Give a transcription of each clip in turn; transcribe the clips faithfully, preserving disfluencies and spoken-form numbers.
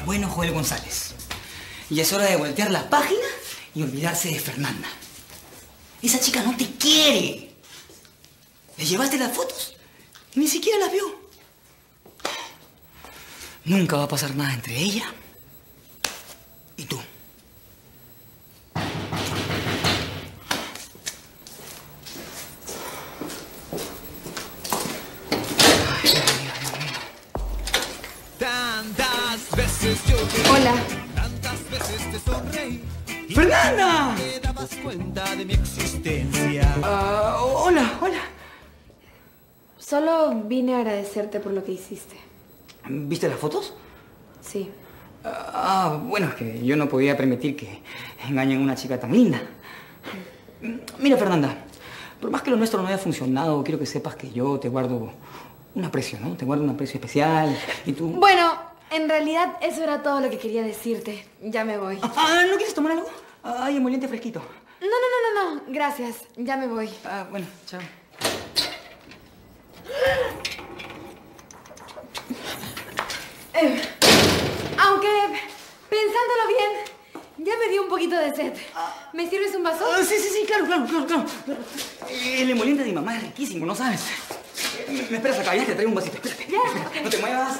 Bueno, Joel González. Y es hora de voltear la página y olvidarse de Fernanda. Esa chica no te quiere. Le llevaste las fotos y ni siquiera las vio. Nunca va a pasar nada entre ella y tú. Hola. ¡Fernanda! ¿Te dabas cuenta de mi existencia? Uh, hola, hola. Solo vine a agradecerte por lo que hiciste. ¿Viste las fotos? Sí. Ah, bueno, es que yo no podía permitir que engañen a una chica tan linda. Mira, Fernanda, por más que lo nuestro no haya funcionado, quiero que sepas que yo te guardo un aprecio, ¿no? Te guardo un aprecio especial y tú... Bueno, en realidad eso era todo lo que quería decirte. Ya me voy. Ah, ¿no quieres tomar algo? Hay emoliente fresquito. No, no, no, no, no. Gracias. Ya me voy. Ah, bueno, chao. Eh, aunque, pensándolo bien, ya me dio un poquito de sed. ¿Me sirves un vaso? Ah, sí, sí, sí, claro, claro, claro, claro. El emoliente de mi mamá es riquísimo, ¿no sabes? Me, me esperas acá, ya te traigo un vasito. Espérate. Ya. Espérate, no te muevas.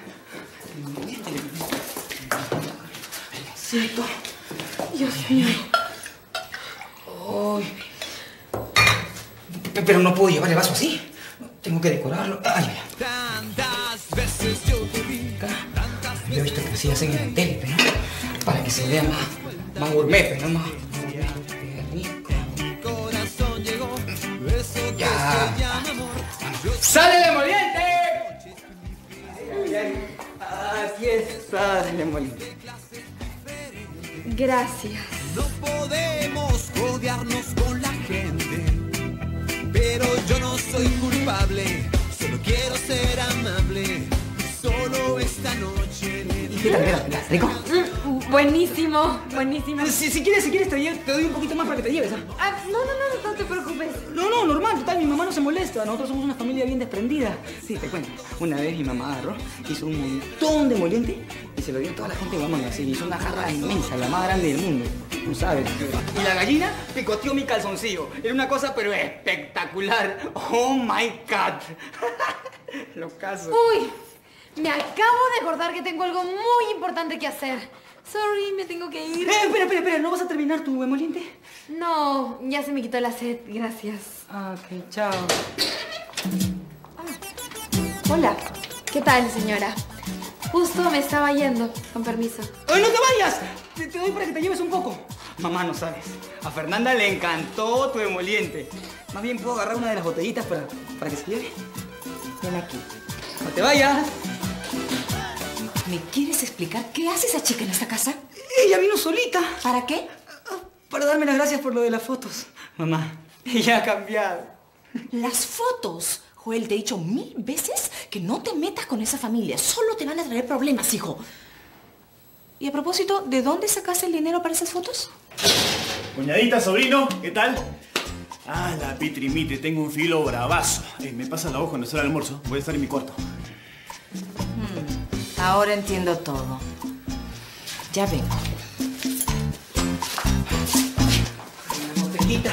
Cierto. Dios mío. Ay. Pero no puedo llevar el vaso así. Tengo que decorarlo. Ay, mira. Tantas veces yo te vi. Yo he visto que así hacen en el tele, pero ¿no? Para que se vea más, más gourmet, ¿no? Más Corazón llegó. Eso ya. que se llama amor. ¡Sale el emoliente! Aquí está el emoliente. Gracias. No podemos odiarnos con la gente, pero yo no soy culpable, solo quiero ser amable. Solo esta noche le ¿Y qué tal? ¿Qué tal? ¿Rico? Mm, buenísimo, buenísimo. Si, si quieres, si quieres te, lle- te doy un poquito más para que te lleves, ¿ah? Ah, no, no, no, no te preocupes. No, no, normal, total, mi mamá no se molesta. Nosotros somos una familia bien desprendida. Sí, te cuento. Una vez mi mamá agarró, hizo un montón de emoliente y se lo dio a toda la gente de Guamanga. Así, hizo una jarra inmensa, la más grande del mundo. No sabes. Y la gallina picoteó mi calzoncillo. Era una cosa, pero espectacular. Oh my God. Lo caso. Uy, me acabo de acordar que tengo algo muy importante que hacer. Sorry, me tengo que ir. Eh, espera, espera, espera. ¿No vas a terminar tu emoliente? No, ya se me quitó la sed, gracias. Ah, ok, chao. Hola, ¿qué tal, señora? Justo me estaba yendo, con permiso. ¡Ay, no te vayas! Te, te doy para que te lleves un poco. Mamá, no sabes. A Fernanda le encantó tu emoliente. Más bien, ¿puedo agarrar una de las botellitas para, para que se lleve? Ven aquí. ¡No te vayas! ¿Me quieres explicar qué hace esa chica en esta casa? Ella vino solita. ¿Para qué? Para darme las gracias por lo de las fotos. Mamá, ella ha cambiado. Las fotos. Joel, te he dicho mil veces que no te metas con esa familia. Solo te van a traer problemas, hijo. Y a propósito, ¿de dónde sacaste el dinero para esas fotos? Cuñadita, sobrino, ¿qué tal? Ah, la pitrimite, tengo un filo bravazo. Eh, me pasa la hoja cuando sale el almuerzo. Voy a estar en mi cuarto. Hmm, ahora entiendo todo. Ya vengo. Una botellita.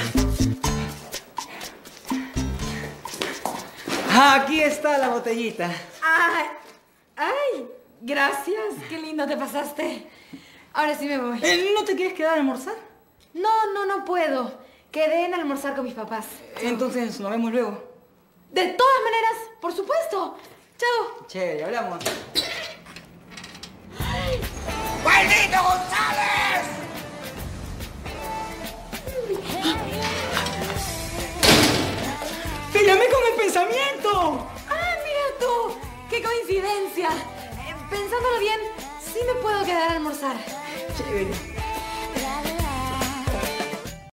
Aquí está la botellita. Ay, ay, gracias, qué lindo te pasaste. Ahora sí me voy. Eh, ¿No te quieres quedar a almorzar? No, no, no puedo. Quedé en almorzar con mis papás. Entonces nos vemos luego. De todas maneras, por supuesto. Chao. Chévere, hablamos. ¡Maldito González! ¡Te llamé con el pensamiento! Ah, mira tú. Qué coincidencia. Eh, pensándolo bien, sí me puedo quedar a almorzar. Chévere.